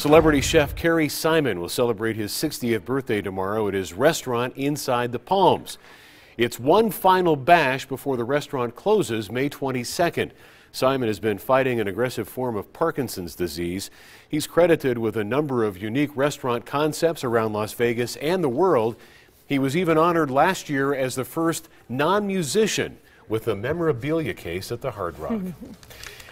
Celebrity chef Kerry Simon will celebrate his 60th birthday tomorrow at his restaurant inside the Palms. It's one final bash before the restaurant closes May 22nd. Simon has been fighting an aggressive form of Parkinson's disease. He's credited with a number of unique restaurant concepts around Las Vegas and the world. He was even honored last year as the first non-musician with a memorabilia case at the Hard Rock.